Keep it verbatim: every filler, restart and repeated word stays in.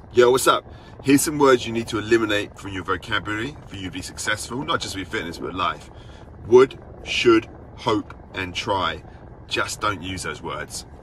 Yo, what's up? Here's some words you need to eliminate from your vocabulary for you to be successful, not just with fitness, but life. Would, should, hope, and try. Just don't use those words.